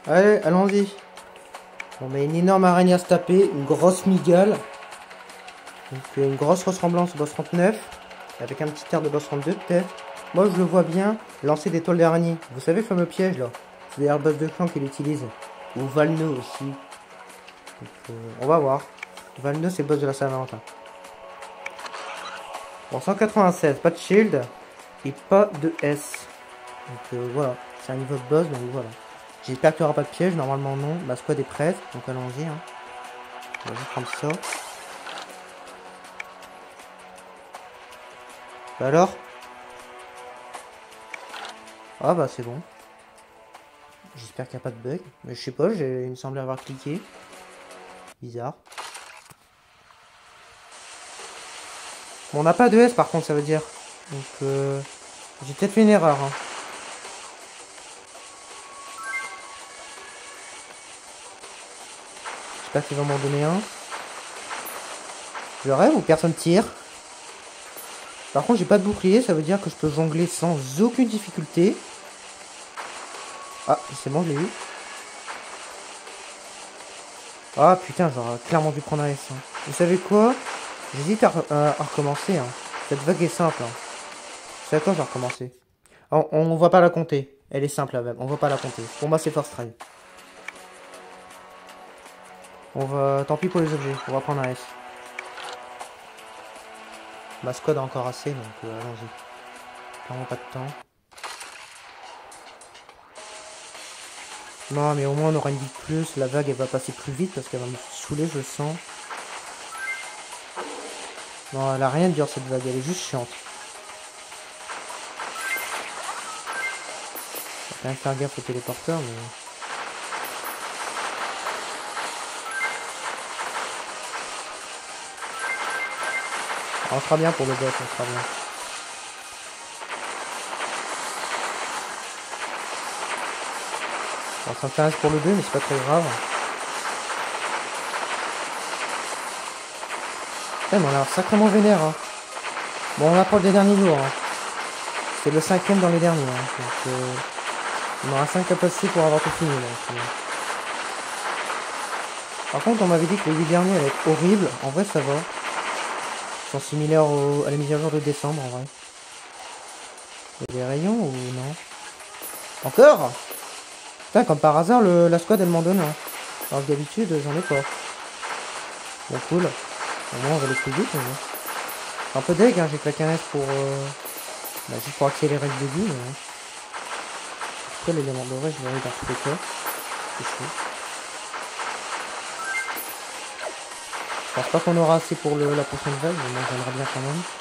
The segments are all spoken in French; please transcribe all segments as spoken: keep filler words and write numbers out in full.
Allez, allons-y. On met une énorme araignée à se taper, une grosse migale. Donc une grosse ressemblance au boss trente-neuf. Avec un petit air de boss trente-deux peut-être. Moi je le vois bien lancer des toiles d'araignée. Vous savez le fameux piège là. C'est d'ailleurs le boss de clan qu'il utilise. Ou Valno aussi. Donc, euh, on va voir. Valno c'est le boss de la Saint-Valentin. Bon, cent quatre-vingt-seize, pas de shield. Et pas de S. Donc euh, voilà, c'est un niveau de boss, donc voilà. J'espère qu'il n'y aura pas de piège, normalement non. Ma squad est prête, donc allons-y. Hein. On va juste prendre ça. Bah alors? Ah bah c'est bon. J'espère qu'il n'y a pas de bug. Mais je sais pas, il me semblait avoir cliqué. Bizarre. Bon, on n'a pas de S par contre, ça veut dire. Donc euh, j'ai peut-être fait une erreur. Hein. J'espère qu'il va m'en donner un. Je rêve ou personne tire. Par contre j'ai pas de bouclier, ça veut dire que je peux jongler sans aucune difficulté. Ah c'est bon, je l'ai eu. Ah putain, j'aurais clairement dû prendre un S. Hein. Vous savez quoi? J'hésite à, à, à recommencer. Hein. Cette vague est simple. Hein. Vous savez quoi, je vais recommencer. On, on va pas la compter. Elle est simple la vague, on va pas la compter. Pour moi c'est first try. On va... Tant pis pour les objets, on va prendre un S. Ma squad a encore assez, donc euh, allons-y. Clairement pas de temps. Non, mais au moins on aura une vie de plus. La vague elle va passer plus vite parce qu'elle va me saouler, je le sens. Non, elle a rien de dur cette vague, elle est juste chiante. Faut quand même faire gaffe au téléporteur, mais... On sera bien pour le boss, on sera bien. On s'intéresse pour le deux, mais c'est pas très grave. Ouais, mais on a l'air sacrément vénère. Hein. Bon, on approche des derniers jours. Hein. C'est le cinquième dans les derniers. Hein. Donc, euh, on aura cinq capacités pour avoir tout fini. Là, par contre, on m'avait dit que les huit derniers allaient être horribles. En vrai, ça va. Ils sont similaires au, à la mise à jour de décembre, en vrai. Il y a des rayons ou non? Encore? Putain, comme par hasard, le, la squad, elle m'en donne un. Alors que d'habitude, j'en ai pas. Bon, cool. Au moins, on va les plus vite. Mais... c'est un peu deg, hein. J'ai claqué un S pour... Euh... Bah, juste pour accélérer le début, mais... Après, l'élément doré, je l'aurai dans tous les cas. C'est chaud. Je pense pas qu'on aura assez pour le, la prochaine vague, mais moi j'aimerais bien quand même.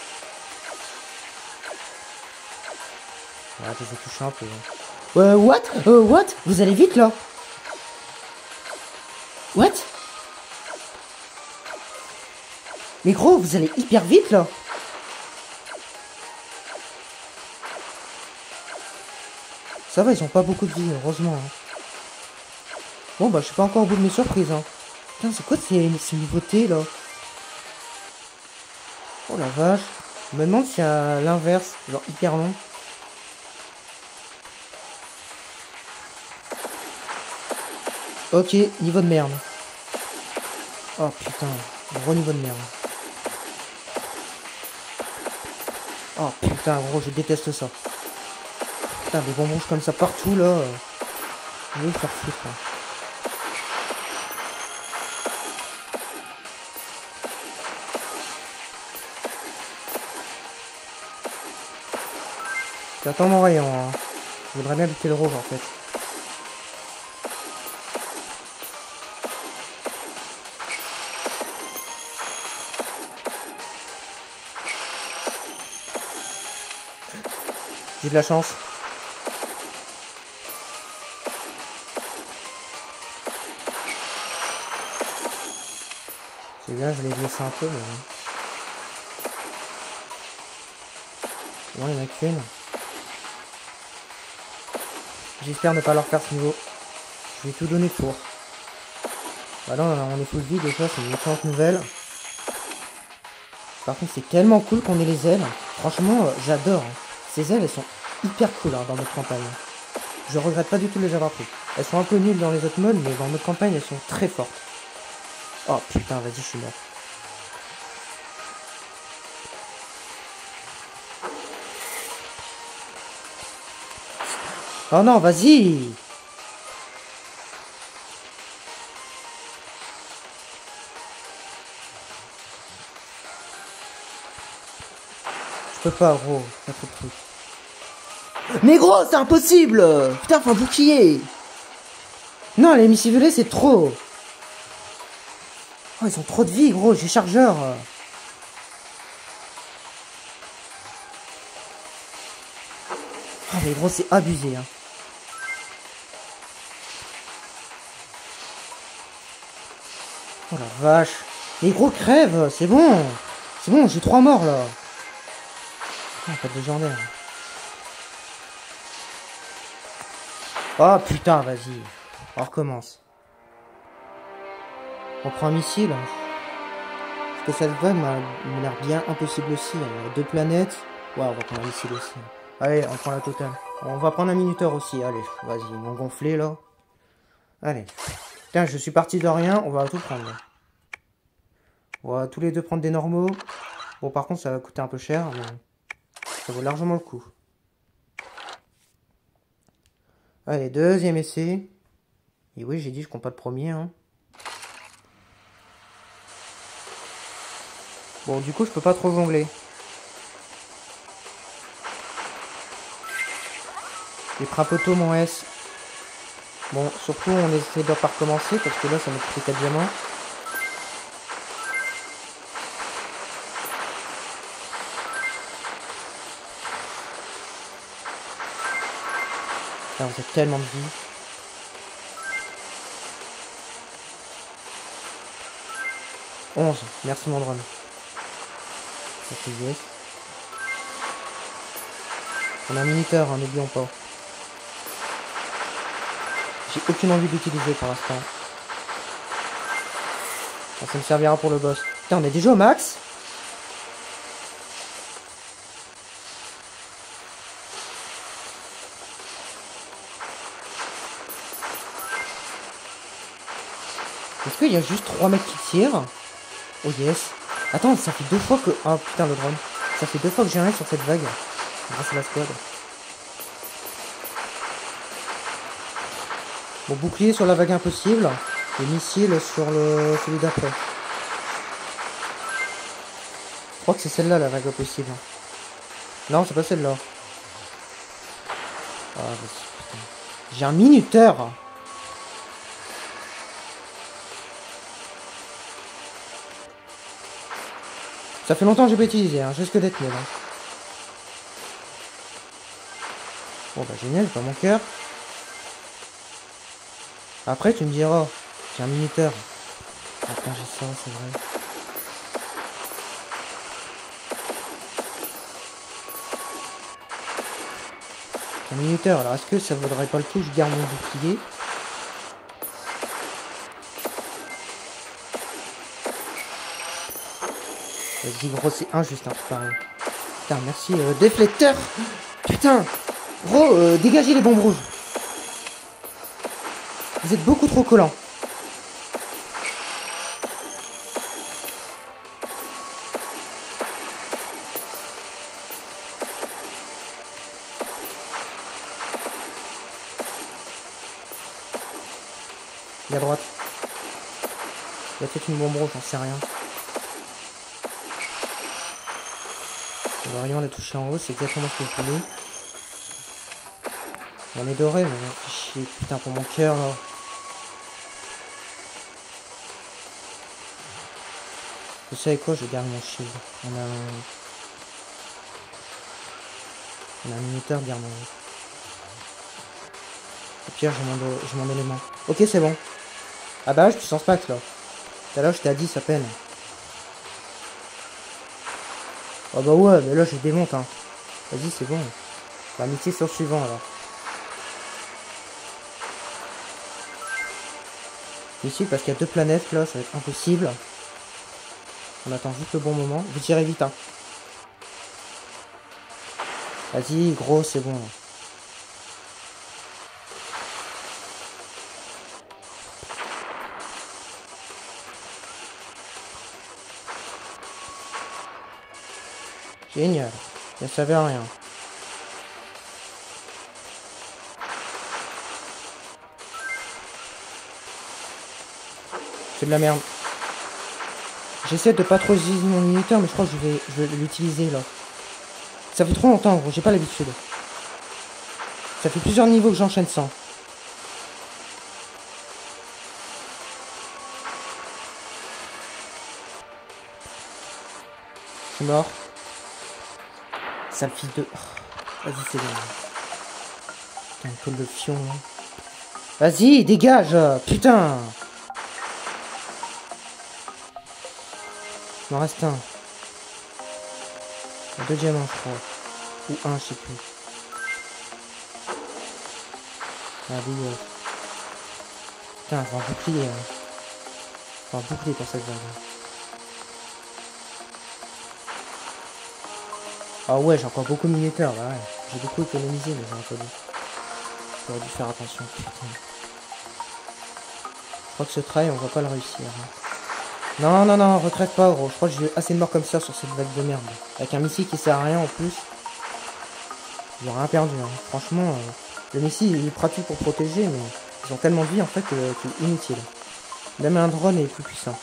Ouais, je les ai touchés un peu. Hein. Euh, what? Euh, what? Vous allez vite là? What? Mais gros, vous allez hyper vite là? Ça va, ils ont pas beaucoup de vie, heureusement. Hein. Bon, bah, je suis pas encore au bout de mes surprises. Hein. Putain, c'est quoi ces, ces nouveautés là? Oh la vache. Je me demande s'il y a l'inverse, genre hyper long. Ok, niveau de merde. Oh putain, gros niveau de merde. Oh putain, gros, je déteste ça. Putain, des bonbons comme ça partout là. Je vais me faire foutre. Hein. J'attends mon rayon. Hein. Je voudrais bien buter le rouge en fait. J'ai de la chance. C'est bien, je l'ai laissé un peu, mais... non, il n'y en a qu'une. J'espère ne pas leur faire ce niveau. Je vais tout donner pour. Bah là, on est full vie, déjà, c'est une excellente nouvelle. Par contre, c'est tellement cool qu'on ait les ailes. Franchement, euh, j'adore. Hein. Ces ailes, elles sont hyper cool hein, dans notre campagne. Je regrette pas du tout de les avoir pris. Elles sont un peu nulles dans les autres modes, mais dans notre campagne, elles sont très fortes. Oh putain, vas-y, je suis mort. Oh non, vas-y! Je peux pas, gros. C'est trop de trucs. Mais gros, c'est impossible! Putain, faut un bouclier! Non, les missivelés, c'est trop! Oh, ils ont trop de vie, gros, j'ai chargeur! Oh, mais gros, c'est abusé, hein. Oh la vache! Mais gros, crève! C'est bon! C'est bon, j'ai trois morts, là! Oh, pas de légendaire. Oh putain, vas-y. On recommence. On prend un missile. Parce que cette vague m'a l'air bien impossible aussi. Il y a deux planètes. Ouais, on va prendre un missile aussi. Allez, on prend la totale. On va prendre un minuteur aussi. Allez, vas-y, ils m'ont gonflé là. Allez. Putain, je suis parti de rien. On va tout prendre. Là. On va tous les deux prendre des normaux. Bon, par contre, ça va coûter un peu cher. Mais ça vaut largement le coup. Allez, deuxième essai. Et oui, j'ai dit, je compte pas le premier. Hein. Bon, du coup, je peux pas trop jongler. Les Prapoto, mon S. Bon, surtout, on essaie de pas recommencer parce que là, ça m'a coûté quatre diamants. Là, vous avez tellement de vie. onze. Merci, mon drone. Ok, yes. On a un minuteur, hein, n'oublions pas. J'ai aucune envie d'utiliser pour l'instant. Ça me servira pour le boss. Putain, on est déjà au max. Est-ce qu'il y a juste trois mecs qui tirent? Oh yes. Attends, ça fait deux fois que... Oh putain, le drone. Ça fait deux fois que j'ai un sur cette vague. Grâce à la squad. Bon, bouclier sur la vague impossible. Et missile sur le celui d'après. Je crois que c'est celle-là, la vague impossible. Non, c'est pas celle-là. Ah, putain. J'ai un minuteur. Ça fait longtemps que j'ai pas utilisé, hein, jusque d'être nul. Hein. Bon bah génial, pas mon cœur. Après tu me diras, j'ai un minuteur. Attends, j'ai ça, c'est vrai. Un minuteur, alors est-ce que ça vaudrait pas le coup que je garde mon bouclier? Vas-y gros, c'est injuste un truc pareil. Putain, merci, euh, déflecteur. Putain, gros, euh, dégagez les bombes rouges. Vous êtes beaucoup trop collants. Et à droite. Il y a peut-être une bombe rouge, j'en sais rien. On va rien la toucher en haut, c'est exactement ce que je voulais. On est doré, mais on fait chier. Putain, pour mon cœur là. Vous savez quoi, je garde mon shield. On a un... On a un minuteur, garde mon... Au pire, j'ai mon, mon élément. Ok, c'est bon. Ah bah, je puissance max là. Tout à l'heure, j'étais à dix à peine. Oh bah ouais, mais là, je démonte, hein. Vas-y, c'est bon. L'amitié sur le suivant, alors. Ici, parce qu'il y a deux planètes, là, ça va être impossible. On attend juste le bon moment. Vous tirez vite, hein. Vas-y, gros, c'est bon. Génial. Ça servait à rien. C'est de la merde. J'essaie de pas trop utiliser mon minuteur, mais je crois que je vais, je vais l'utiliser là. Ça fait trop longtemps, gros. J'ai pas l'habitude. Ça fait plusieurs niveaux que j'enchaîne sans. Je suis mort. Sale fils de... Vas-y, c'est bon. Putain, une colle de fion, là. Vas-y, dégage. Putain. Il m'en reste un. Deux diamants, je crois. Ou un, je sais plus. Ah, dégage. Putain, faut un bouclier, hein. Faut un bouclier pour cette vague. Ah ouais, j'ai encore beaucoup de minuteurs, bah ouais. J'ai beaucoup économisé, mais j'ai un peu dit. J'aurais dû faire attention, putain. Je crois que ce try, on va pas le réussir. Hein. Non, non, non, retraite pas, gros. Je crois que j'ai assez de morts comme ça sur cette vague de merde. Avec un missile qui sert à rien en plus. J'ai rien perdu, hein. Franchement, euh, le missile il est pratique pour protéger, mais ils ont tellement de vie en fait que c'est inutile. Même un drone est plus puissant.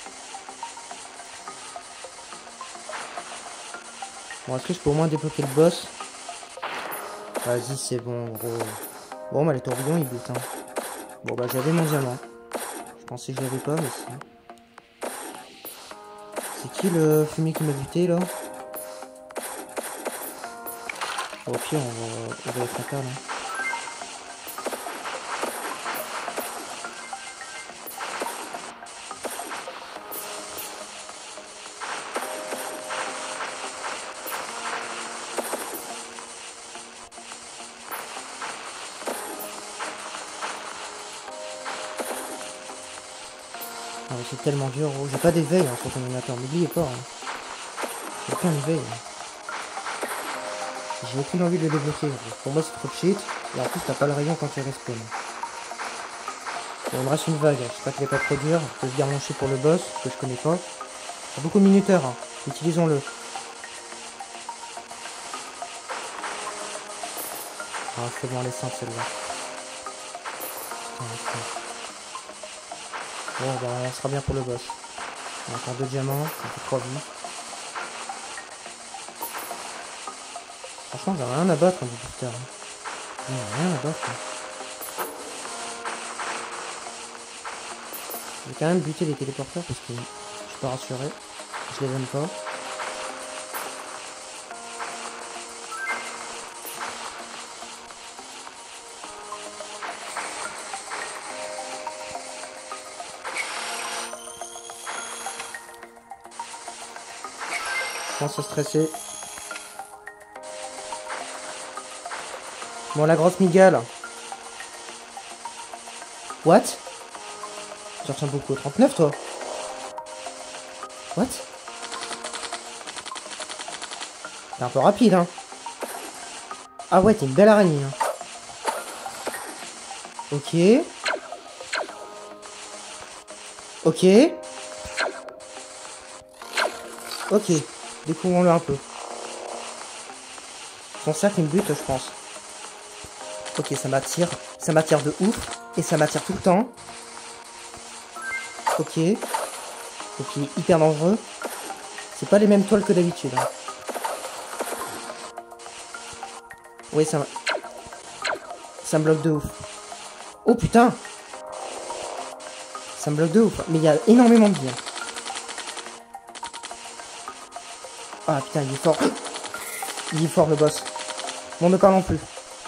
Bon, est-ce que je peux au moins débloquer le boss? Vas-y, c'est bon, gros. Bon, bah les tourbillons ils butent, hein. Bon, bah j'avais mon diamant. Je pensais que je l'avais pas, mais si. C'est qui le fumier qui m'a buté là? Au pire, on va, on va être à terre là. Ah, c'est tellement dur, gros. J'ai pas d'éveil hein, sur ton animateur, n'oubliez pas. Hein. J'ai aucun éveil. Hein. J'ai aucune envie de le débloquer. Gros. Pour moi, c'est trop cheat. Et en plus, t'as pas le rayon quand tu respawn. Bon, il me reste une vague. J'espère qu'elle est pas trop dure. Je peux se garlancher pour le boss, que je connais pas. J'ai beaucoup de minuteurs. Hein. Utilisons-le. Ah, c'est bon, les cinq celle-là. Bon, bah, on sera bien pour le boss. On a encore deux diamants, ça fait trois vies. Franchement, j'ai rien à battre en du booster. Hein. Non, rien à battre. Hein. Je vais quand même buter les téléporteurs parce que je suis pas rassuré. Je les aime pas. Je pense à stresser. Bon, la grosse migale. What? Tu retiens beaucoup. trente-neuf, toi? What? T'es un peu rapide, hein. Ah ouais, t'es une belle araignée, hein. Ok. Ok. Ok. Découvrons-le un peu. Son cercle il me bute, je pense. Ok, ça m'attire. Ça m'attire de ouf. Et ça m'attire tout le temps. Ok. Ok, hyper dangereux. C'est pas les mêmes toiles que d'habitude. Hein. Oui, ça, ça me bloque de ouf. Oh putain! Ça me bloque de ouf. Mais il y a énormément de vie. Hein. Ah putain, il est fort. Il est fort le boss. Bon, ne parlons plus.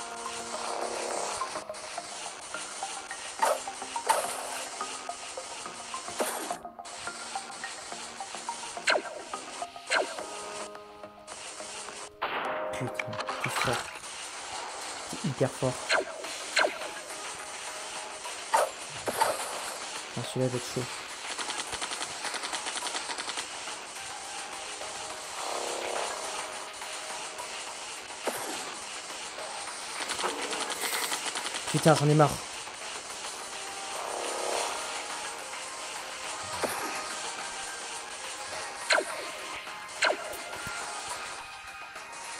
Putain, t'es fort. T'es hyper fort. Ah, celui-là va être chaud. Putain, j'en ai marre.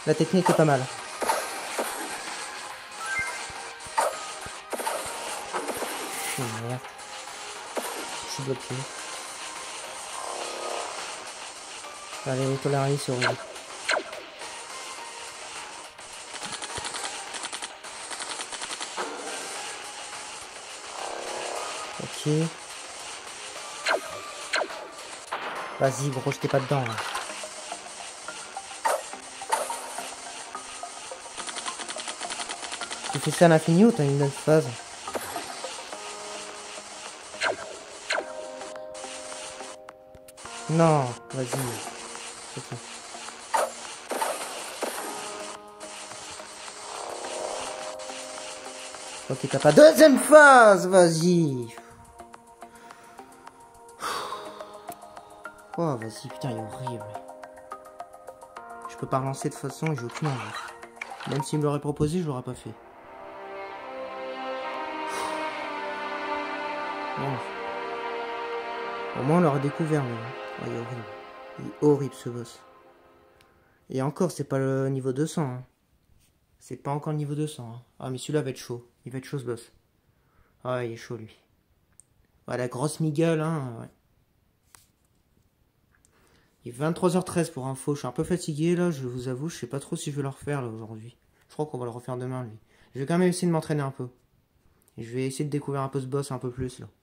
La technique est pas mal. Oh merde. Je suis bloqué. Allez, autolarie, c'est horrible. Ok. Vas-y, gros, j'étais pas dedans, là. Tu fais ça à l'infini ou t'as une autre phase? Non, vas-y. Okay. Ok, t'as pas deuxième phase, vas-y. Oh, vas-y, putain, il est horrible. Je peux pas relancer de façon et j'ai aucune envie. Même s'il me l'aurait proposé, je l'aurais pas fait. Bon. Au moins, on l'aurait découvert, mais... Oh, il est horrible. Il est horrible, ce boss. Et encore, c'est pas le niveau deux cents. Hein. C'est pas encore le niveau deux cents. Hein. Ah, mais celui-là va être chaud. Il va être chaud, ce boss. Ah, il est chaud, lui. Ouais, la grosse migueule, hein, ouais. Il est vingt-trois heures treize pour info. Je suis un peu fatigué, là, je vous avoue. Je sais pas trop si je vais le refaire, là, aujourd'hui. Je crois qu'on va le refaire demain, lui. Je vais quand même essayer de m'entraîner un peu. Et je vais essayer de découvrir un peu ce boss un peu plus, là.